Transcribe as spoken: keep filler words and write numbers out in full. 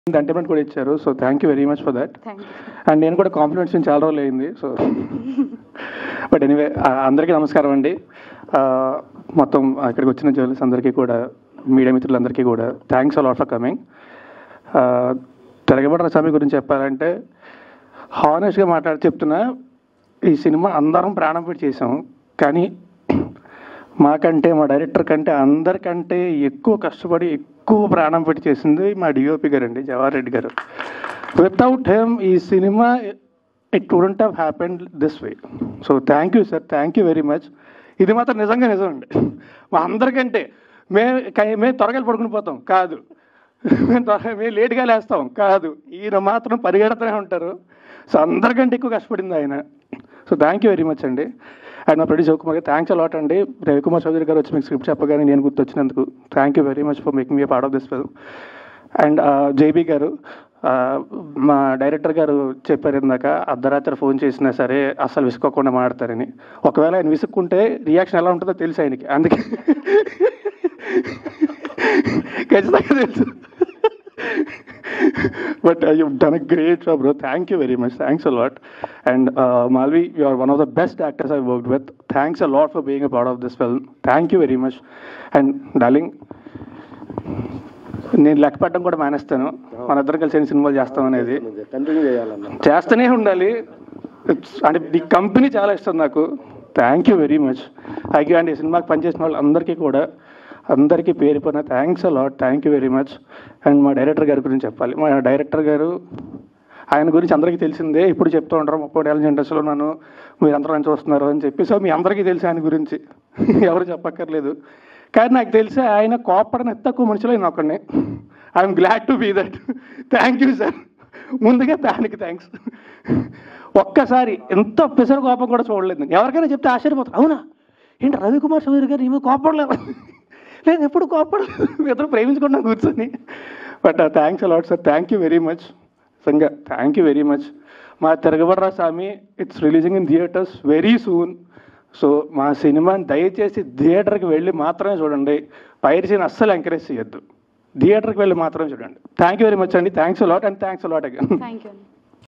Content కూడా ఇచ్చారు. So thank you very much for that. And నేను కూడా కాంప్లిమెంట్స్ చాలా రోజులు అయింది. సో బట్ ఎనీవే అందరికీ నమస్కారం అండి. మొత్తం ఇక్కడికి వచ్చిన జర్నలిస్ట్ అందరికీ కూడా, మీడియా మిత్రులందరికీ కూడా thanks a lot for coming. Tiragabadda Swami గురించి చెప్పాలంటే హానెస్ట్గా మాట్లాడి చెప్తున్నా, ఈ సినిమా అందరం ప్రాణం పెట్టి చేసాం. కానీ మాకంటే మా డైరెక్టర్ కంటే అందరికంటే ఎక్కువ కష్టపడి ఎక్కువ ప్రాణం పెట్టి చేసింది మా డిఓపి గారు అండి, జవహర్ రెడ్డి గారు. వితౌట్ హెమ్ ఈ cinema it wouldn't have happened this way. So thank you sir, thank you very much. ఇది మాత్రం నిజంగా నిజం అండి. మా అందరికంటే మేము మేము త్వరగా పడుకుని పోతాం కాదు, మేము త్వరగా మేము లేట్గా లేస్తాం కాదు, ఈయన మాత్రం పరిగెడుతూనే ఉంటారు. సో అందరికంటే ఎక్కువ కష్టపడింది ఆయన. So thank you very much అండి. అండ్ మా ప్రొడ్యూసర్ శివకుమార్ గారు థ్యాంక్స్ అలాట్ అండి. రవికుమార్ చౌదరి గారు వచ్చి మీకు స్క్రిప్ట్ చెప్పగానే నేను గుర్తొచ్చినందుకు thank you very much for making me part of this film. And JB గారు, మా డైరెక్టర్ గారు చెప్పారు ఇందాక, అర్ధరాత్రి ఫోన్ చేసినా సరే అస్సలు విసుక్కోకుండా మాడతారని. ఒకవేళ ఆయన విసుక్కుంటే రియాక్షన్ ఎలా ఉంటుందో తెలుసు ఆయనకి, అందుకే ఖచ్చితంగా తెలుసు. But uh, you've done a great job, bro. Thank you very much. Thanks a lot. And uh, Malvi, you are one of the best actors I've worked with. Thanks a lot for being a part of this film. Thank you very much. And darling, నేను లెక్క పెట్టడం కూడా మానేస్తాను. మన ఇద్దరం కలిసి సినిమాలు చేస్తాం అనేది చేస్తూనే ఉండాలి. అంటే ఈ కంపెనీ చాలా ఇష్టం నాకు. Thank you very much. Thank you అండి. ఈ సినిమాకి పనిచేసిన వాళ్ళు అందరికీ కూడా, అందరికీ పేరు పైన thanks a lot. Thank you very much. And మా డైరెక్టర్ గారి గురించి చెప్పాలి. మా డైరెక్టర్ గారు, ఆయన గురించి అందరికీ తెలిసిందే. ఇప్పుడు చెప్తూ ఉంటారు, ముప్పై ఏళ్ళ ఇండస్ట్రీలో నన్ను మీరు అందరూ నుంచి వస్తున్నారు అని చెప్పి. సో మీ అందరికీ తెలిసి ఆయన గురించి ఎవరు చెప్పక్కర్లేదు. కానీ నాకు తెలిసి ఆయన కోపడని తక్కువ మనుషులు ఆయన ఒక్కడిని. I'm glad to be that. Thank you sir. ముందుగా దానికి థ్యాంక్స్. ఒక్కసారి ఎంత పిసరు కోపం కూడా చూడలేదు. ఎవరికైనా చెప్తే ఆశ్చర్యపోతారు, అవునా ఏంటి రవికుమార్ చౌదరి గారు ఏమో కోపడలేదు. లేదు, ఎప్పుడు కోపడలేదు, ఇద్దరు ప్రేమించుకుంటాం కూర్చొని. But thanks a lot sir. Thank you very much. Sanga thank you very much. మా Tiragabadda Swami it's releasing in theatres very soon. So మా సినిమాని దయచేసి థియేటర్కి వెళ్ళి మాత్రమే చూడండి. పైరసీని అస్సలు ఎంకరేజ్ చేయొద్దు. థియేటర్కి వెళ్ళి మాత్రమే చూడండి. థ్యాంక్ యూ వెరీ మచ్ అండి. Thanks a lot and thanks a lot again. Thank you.